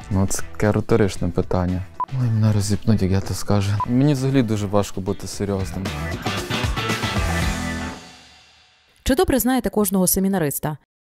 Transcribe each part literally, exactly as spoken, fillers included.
Ну, це таке риторичне питання. Ой, мене розіпнуть, як я то скажу. Мені взагалі дуже важко бути серйозним. Чи добре знаєте кожного семінариста?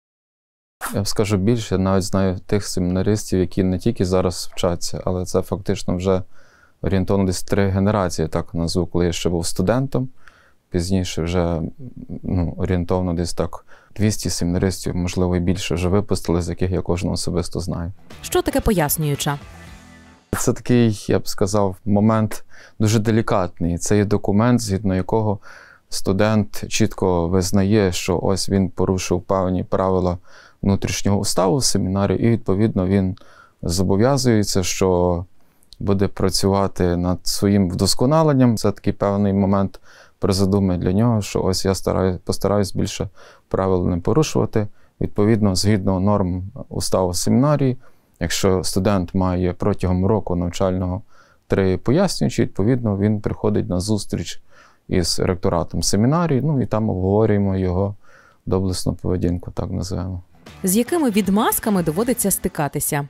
Я скажу більше, я навіть знаю тих семінаристів, які не тільки зараз вчаться, але це фактично вже орієнтовно десь три генерації, так назву, коли я ще був студентом. Пізніше вже ну, орієнтовно десь так двісті семінаристів, можливо, і більше вже випустили, з яких я кожного особисто знаю. Що таке пояснююча? Це такий, я б сказав, момент дуже делікатний. Це є документ, згідно якого студент чітко визнає, що ось він порушив певні правила внутрішнього уставу в семінарі, і, відповідно, він зобов'язується, що буде працювати над своїм вдосконаленням. Це такий певний момент призадуми для нього, що ось я стараю, постараюсь більше правил не порушувати. Відповідно, згідно норм уставу семінарії, якщо студент має протягом року навчального три пояснюючі, відповідно, він приходить на зустріч із ректоратом семінарії, ну і там обговорюємо його доблесну поведінку, так називаємо. З якими відмазками доводиться стикатися?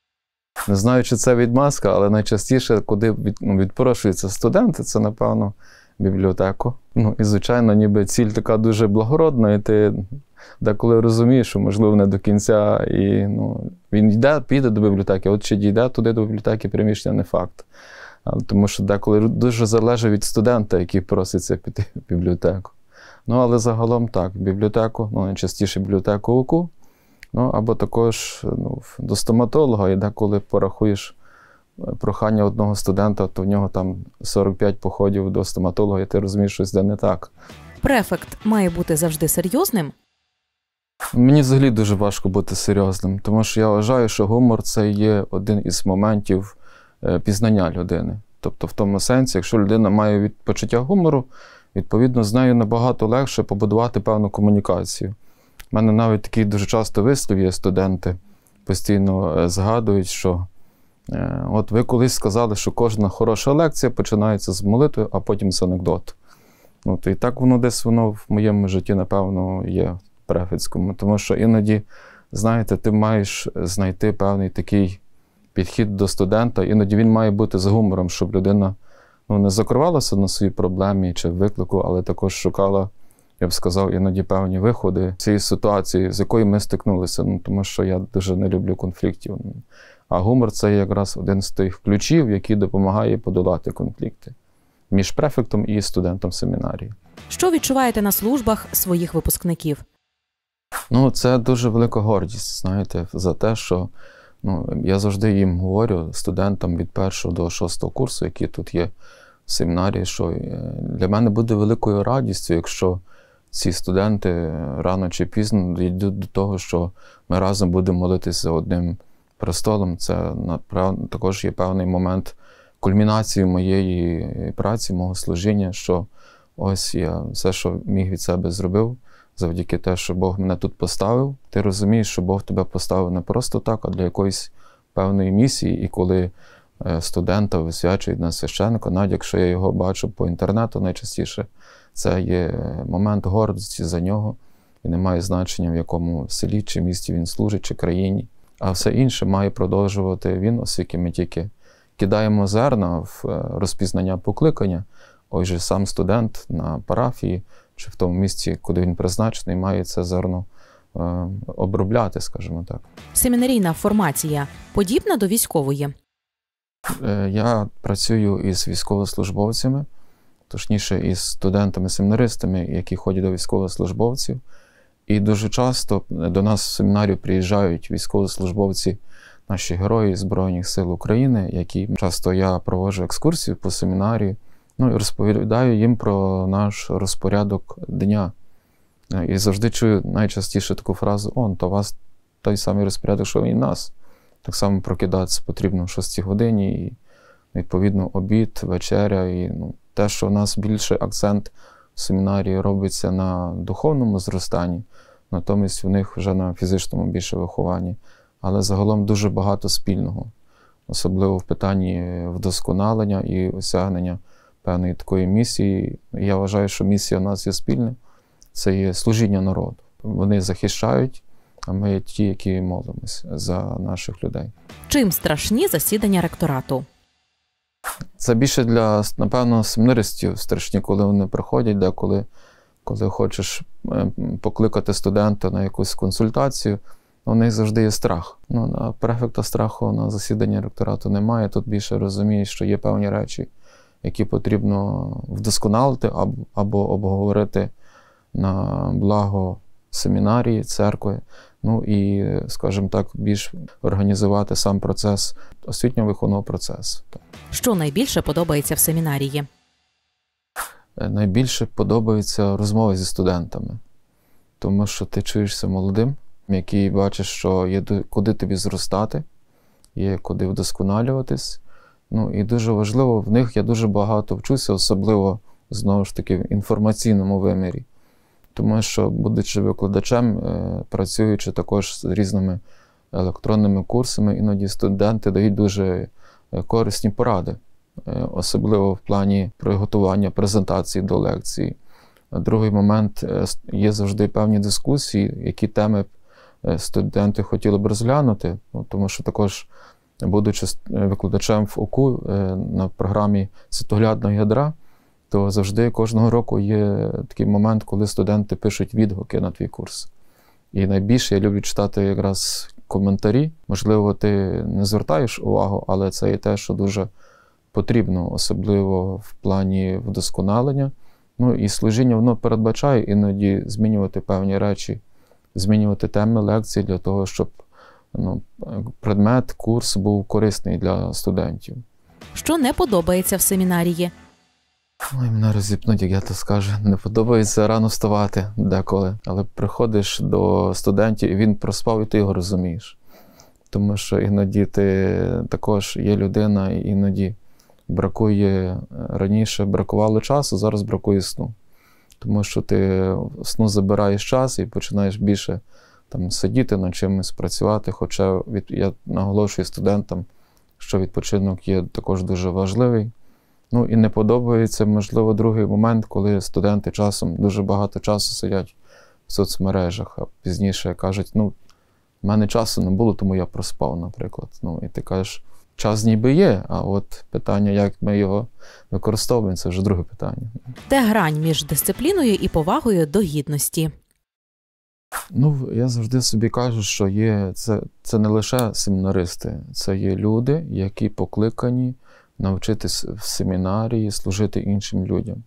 Не знаю, чи це відмазка, але найчастіше, куди від, ну, відпрошуються студенти, це, напевно, бібліотеку. Ну, і, звичайно, ніби ціль така дуже благородна, і ти деколи розумієш, що, можливо, не до кінця, і ну, він йде, піде до бібліотеки, от чи дійде туди до бібліотеки, приміщення не факт. Тому що деколи дуже залежить від студента, який проситься піти в бібліотеку. Ну, але загалом так, бібліотеку, ну, найчастіше бібліотеку УКУ, ну, або також ну, до стоматолога, і деколи порахуєш прохання одного студента, то в нього там сорок п'ять походів до стоматолога, і ти розумієш, щось де не так. Префект має бути завжди серйозним? Мені взагалі дуже важко бути серйозним, тому що я вважаю, що гумор – це є один із моментів пізнання людини. Тобто в тому сенсі, якщо людина має від почуття гумору, відповідно, з нею набагато легше побудувати певну комунікацію. У мене навіть такий дуже часто вислів є, студенти постійно згадують, що е, от ви колись сказали, що кожна хороша лекція починається з молитви, а потім з анекдоту. От, і так воно десь воно в моєму житті, напевно, є в префектському. Тому що іноді, знаєте, ти маєш знайти певний такий підхід до студента, іноді він має бути з гумором, щоб людина ну, не закривалася на своїй проблемі чи виклику, але також шукала, я б сказав, іноді певні виходи цієї ситуації, з якою ми стикнулися, ну, тому що я дуже не люблю конфліктів. А гумор – це якраз один з тих ключів, який допомагає подолати конфлікти між префектом і студентом семінарії. Що відчуваєте на службах своїх випускників? Ну, це дуже велика гордість, знаєте, за те, що ну, я завжди їм говорю, студентам від першого до шостого курсу, які тут є в семінарії, що для мене буде великою радістю, якщо ці студенти рано чи пізно дійдуть до того, що ми разом будемо молитися за одним престолом. Це також є певний момент кульмінації моєї праці, мого служіння, що ось я все, що міг від себе зробив, завдяки те, що Бог мене тут поставив. Ти розумієш, що Бог тебе поставив не просто так, а для якоїсь певної місії. І коли студента висвячують на священника, навіть якщо я його бачу по інтернету найчастіше, це є момент гордості за нього. І не має значення, в якому селі, чи місті він служить, чи країні. А все інше має продовжувати він, оскільки ми тільки кидаємо зерна в розпізнання покликання. Ось же сам студент на парафії, чи в тому місці, куди він призначений, має це зерно е, обробляти, скажімо так. Семінарійна формація подібна до військової? Е, я працюю із військовослужбовцями, точніше із студентами-семінаристами, які ходять до військовослужбовців. І дуже часто до нас в семінарію приїжджають військовослужбовці, наші герої Збройних сил України, які часто я проводжу екскурсію по семінарії, ну і розповідаю їм про наш розпорядок дня. І завжди чую найчастіше таку фразу: «Он, то у вас той самий розпорядок, що і нас». Так само прокидатися потрібно в шостій годині, і відповідно обід, вечеря, і ну, те, що у нас більше акцент в семінарії робиться на духовному зростанні, натомість в них вже на фізичному більше вихованні. Але загалом дуже багато спільного, особливо в питанні вдосконалення і осягнення певної такої місії. Я вважаю, що місія у нас є спільна – це є служіння народу. Вони захищають а ми є ті, які молимось за наших людей. Чим страшні засідання ректорату? Це більше для, напевно, семінаристів страшні, коли вони приходять, деколи, коли хочеш покликати студента на якусь консультацію, у них завжди є страх. Ну, на префекта страху на засіданні ректорату немає, тут більше розумієш, що є певні речі, які потрібно вдосконалити або, або обговорити на благо семінарії, церкви, ну і, скажімо так, більш організувати сам процес, освітньо-виховного процесу. Що найбільше подобається в семінарії? Найбільше подобаються розмови зі студентами, тому що ти чуєшся молодим, який бачиш, що є куди тобі зростати, є куди вдосконалюватись. Ну і дуже важливо, в них я дуже багато вчуся, особливо, знову ж таки, в інформаційному вимірі. Тому що, будучи викладачем, працюючи також з різними електронними курсами, іноді студенти дають дуже корисні поради, особливо в плані приготування презентації до лекції. Другий момент, є завжди певні дискусії, які теми студенти хотіли б розглянути, ну, тому що також, будучи викладачем в ОКУ на програмі світоглядного ядра, то завжди кожного року є такий момент, коли студенти пишуть відгуки на твій курс. І найбільше я люблю читати якраз коментарі. Можливо, ти не звертаєш увагу, але це є те, що дуже потрібно, особливо в плані вдосконалення. Ну і служіння, воно передбачає іноді змінювати певні речі, змінювати теми лекцій для того, щоб ну, предмет, курс був корисний для студентів. Що не подобається в семінарії? Ой, мене розіпнуть, як я то скажу. Не подобається рано вставати деколи. Але приходиш до студентів, і він проспав, і ти його розумієш. Тому що іноді ти також є людина, і іноді бракує, раніше бракувало часу, зараз бракує сну. Тому що ти сну забираєш час і починаєш більше там сидіти, над чимось працювати. Хоча від, я наголошую студентам, що відпочинок є також дуже важливий. Ну і не подобається, можливо, другий момент, коли студенти часом дуже багато часу сидять в соцмережах, а пізніше кажуть, ну, в мене часу не було, тому я проспав, наприклад. Ну, і ти кажеш, час ніби є, а от питання, як ми його використовуємо, це вже друге питання. Де грань між дисципліною і повагою до гідності? Ну, я завжди собі кажу, що є, це, це не лише семінаристи, це є люди, які покликані навчитись в семінарії, служити іншим людям.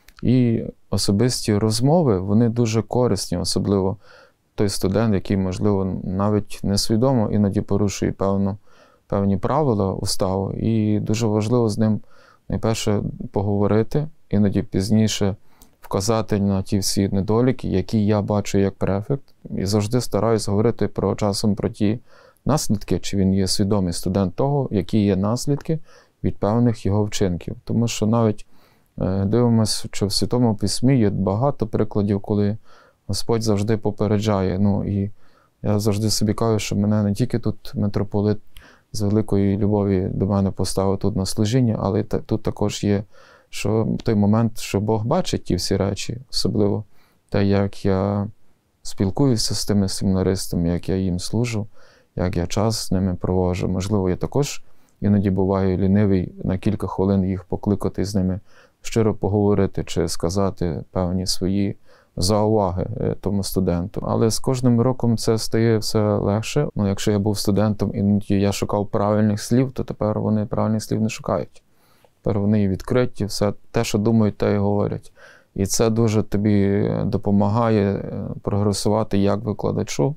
І особисті розмови, вони дуже корисні, особливо той студент, який, можливо, навіть несвідомо іноді порушує певну, певні правила уставу. І дуже важливо з ним найперше поговорити, іноді пізніше вказати на ті всі недоліки, які я бачу як префект. І завжди стараюсь говорити про часом про ті наслідки, чи він є свідомий студент того, які є наслідки від певних його вчинків. Тому що навіть е, дивимося, що в Святому Письмі є багато прикладів, коли Господь завжди попереджає. Ну, і я завжди собі кажу, що мене не тільки тут митрополит з великої любові до мене поставив тут на служіння, але й тут також є, що в той момент, що Бог бачить ті всі речі, особливо те, як я спілкуюся з тими семінаристами, як я їм служу, як я час з ними проводжу. Можливо, я також іноді буваю лінивий на кілька хвилин їх покликати з ними, щиро поговорити чи сказати певні свої зауваги тому студенту. Але з кожним роком це стає все легше. Ну, якщо я був студентом, іноді я шукав правильних слів, то тепер вони правильних слів не шукають. Тепер вони відкриті, все те, що думають, те й говорять. І це дуже тобі допомагає прогресувати як викладачу,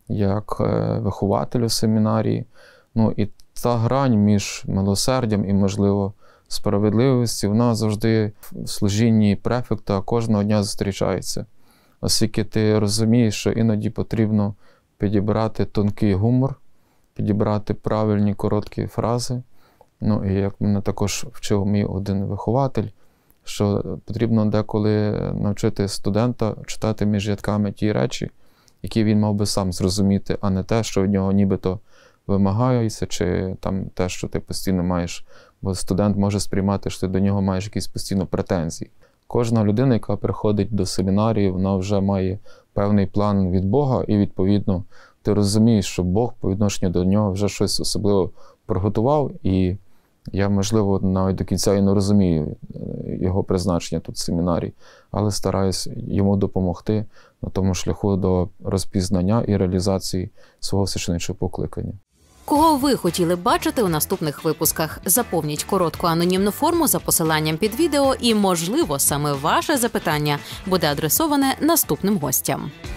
як вихователю семінарії. Ну, і та грань між милосердям і, можливо, справедливості, вона завжди в служінні префекта кожного дня зустрічається. Оскільки ти розумієш, що іноді потрібно підібрати тонкий гумор, підібрати правильні короткі фрази. Ну, і як мене також вчив мій один вихователь, що потрібно деколи навчити студента читати між рядками ті речі, які він мав би сам зрозуміти, а не те, що від нього нібито вимагається, чи там те, що ти постійно маєш. Бо студент може сприймати, що ти до нього маєш якісь постійно претензії. Кожна людина, яка приходить до семінарії, вона вже має певний план від Бога, і, відповідно, ти розумієш, що Бог по відношенню до нього вже щось особливо приготував, і я, можливо, навіть до кінця і не розумію його призначення тут в семінарії, але стараюсь йому допомогти на тому шляху до розпізнання і реалізації свого священичого покликання. Кого ви хотіли б бачити у наступних випусках? Заповніть коротку анонімну форму за посиланням під відео і, можливо, саме ваше запитання буде адресоване наступним гостям.